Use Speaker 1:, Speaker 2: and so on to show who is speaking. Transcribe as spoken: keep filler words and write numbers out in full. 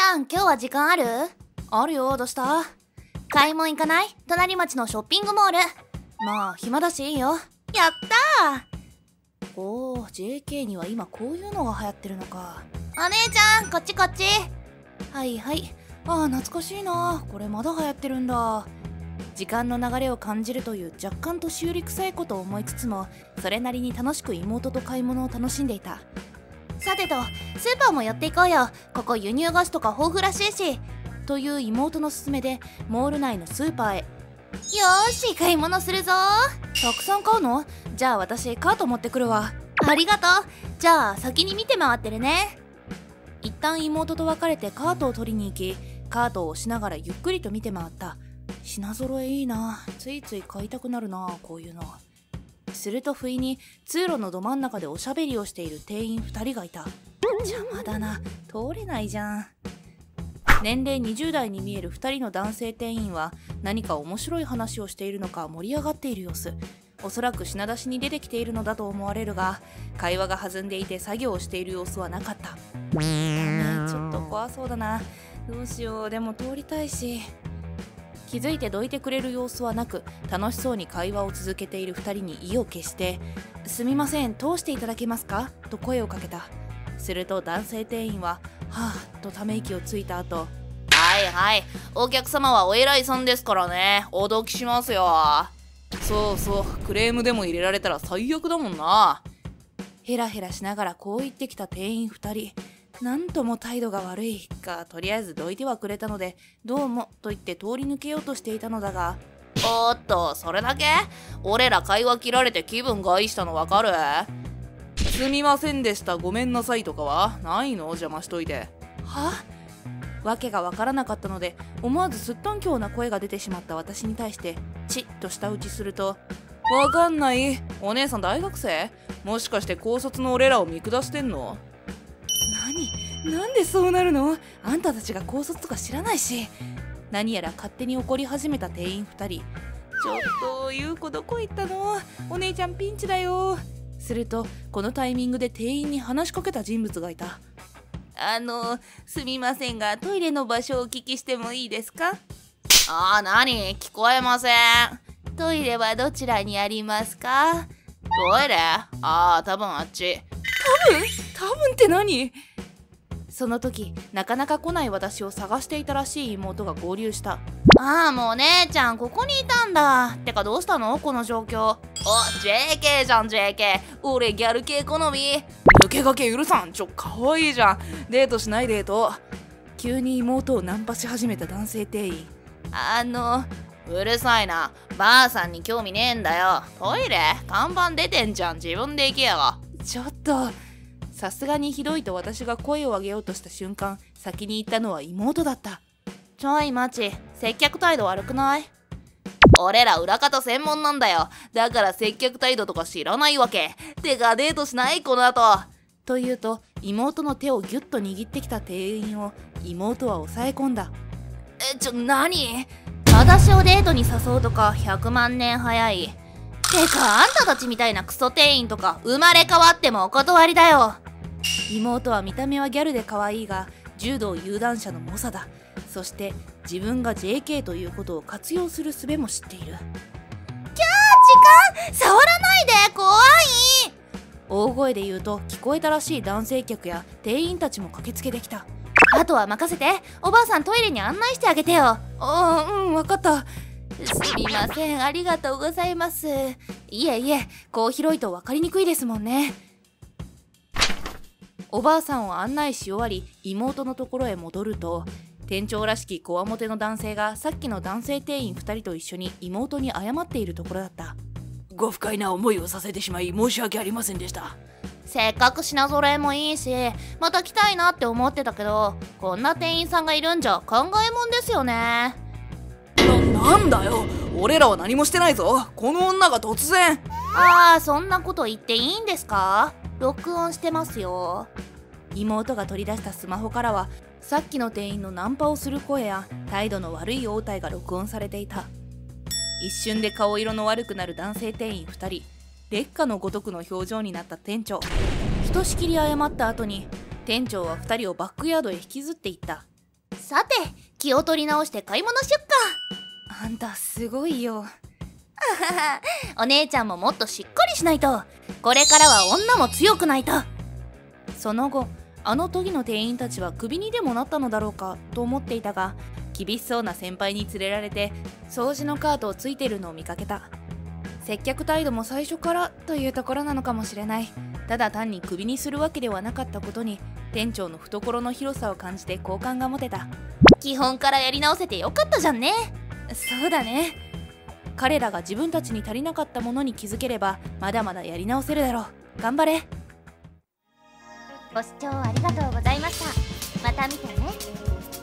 Speaker 1: ゃん、今日は時間ある？あるよ、どうした？買い物行かない？隣町のショッピングモール。まあ、暇だしいいよ。やったー。おー、ジェーケー には今こういうのが流行ってるのか。お姉ちゃん、こっちこっち。はいはい。ああ、懐かしいな。これまだ流行ってるんだ。時間の流れを感じるという若干年寄り臭いことを思いつつも、それなりに楽しく妹と買い物を楽しんでいた。さてと、スーパーも寄っていこうよ。ここ輸入菓子とか豊富らしいし。という妹の勧めでモール内のスーパーへ。よーし、買い物するぞー。たくさん買うの？じゃあ私カート持ってくるわ。ありがとう。じゃあ先に見て回ってるね。一旦妹と別れてカートを取りに行き、カートを押しながらゆっくりと見て回った。品揃えいいな。ついつい買いたくなるな、こういうの。すると不意に通路のど真ん中でおしゃべりをしている店員ふたりがいた。邪魔だな、通れないじゃん。年齢にじゅう代に見えるふたりの男性店員は何か面白い話をしているのか盛り上がっている様子。おそらく品出しに出てきているのだと思われるが、会話が弾んでいて作業をしている様子はなかった。ね、ちょっと怖そうだな。どうしよう、でも通りたいし。気づいてどいてくれる様子はなく、楽しそうに会話を続けているふたりに意を決して「すみません、通していただけますか?」と声をかけた。すると男性店員は「はぁ」とため息をついた後、はいはい、お客様はお偉いさんですからね、おどきしますよ。そうそう、クレームでも入れられたら最悪だもんな。ヘラヘラしながらこう言ってきた店員ふたり、なんとも態度が悪いか、とりあえずどいてはくれたので「どうも」と言って通り抜けようとしていたのだが、おーっと、それだけ？俺ら会話切られて気分害したのわかる？すみませんでした、ごめんなさいとかはないの？邪魔しといて。は？わけがわからなかったので、思わずすっとんきょうな声が出てしまった私に対してチッと舌打ちすると、わかんない。お姉さん大学生？もしかして高卒の俺らを見下してんの？何？なんでそうなるの？あんたたちが高卒とか知らないし。何やら勝手に怒り始めた店員ふたり。ちょっと、ゆうこどこ行ったの？お姉ちゃんピンチだよ。するとこのタイミングで店員に話しかけた人物がいた。あの、すみませんがトイレの場所をお聞きしてもいいですか？ああ、何？聞こえません。トイレはどちらにありますか？トイレ？ああ、多分あっち。多分？多分って何？その時、なかなか来ない私を探していたらしい妹が合流した。ああ、もうお姉ちゃんここにいたんだ。てかどうしたのこの状況。お、ジェーケー じゃん ジェーケー。俺ギャル系好み。抜け駆け許さん。ちょ、かわいいじゃん。デートしないデート。急に妹をナンパし始めた男性店員。あの、うるさいな。ばあさんに興味ねえんだよ。トイレ？看板出てんじゃん。自分で行けよ。ちょっと。さすがにひどいと私が声を上げようとした瞬間、先に言ったのは妹だった。ちょい待ち、接客態度悪くない？俺ら裏方専門なんだよ。だから接客態度とか知らないわけ。てかデートしない？この後。と言うと、妹の手をギュッと握ってきた店員を妹は抑え込んだ。え、ちょ、何？私をデートに誘うとかひゃくまん年早い。てか、あんたたちみたいなクソ店員とか生まれ変わってもお断りだよ。妹は見た目はギャルで可愛いが柔道有段者の猛者だ。そして自分が ジェーケー ということを活用する術も知っている。キャー、時間触らないで、怖い。大声で言うと聞こえたらしい男性客や店員たちも駆けつけてきた。あとは任せて。おばあさんトイレに案内してあげてよ。ああ、うん、分かった。すみません、ありがとうございます。いえいえ、こう広いと分かりにくいですもんね。おばあさんを案内し終わり、妹のところへ戻ると、店長らしきこわもての男性がさっきの男性店員ふたりと一緒に妹に謝っているところだった。
Speaker 2: ご不快な思いをさせてしまい申し訳ありませんでした。
Speaker 1: せっかく品揃えもいいし、また来たいなって思ってたけど、こんな店員さんがいるんじゃ考えもんですよね。
Speaker 2: な、なんだよ、俺らは何もしてないぞ。この女が突然。
Speaker 1: ああ、そんなこと言っていいんですか？録音してますよ。妹が取り出したスマホからは、さっきの店員のナンパをする声や態度の悪い応対が録音されていた。一瞬で顔色の悪くなる男性店員ふたり、劣化のごとくの表情になった店長。ひとしきり謝った後に店長はふたりをバックヤードへ引きずっていった。 さて、気を取り直して買い物しよっか。
Speaker 2: あんたすごいよ。
Speaker 1: お姉ちゃんももっとしっかりしないと。これからは女も強くないと。
Speaker 2: その後、あの時の店員たちはクビにでもなったのだろうかと思っていたが、厳しそうな先輩に連れられて掃除のカートをついているのを見かけた。接客態度も最初からというところなのかもしれない。ただ単にクビにするわけではなかったことに、店長の懐の広さを感じて好感が持てた。
Speaker 1: 基本からやり直せてよかったじゃんね。
Speaker 2: そうだね。彼らが自分たちに足りなかったものに気づければ、まだまだやり直せるだろう。頑張れ。
Speaker 1: ご視聴ありがとうございました。また見てね。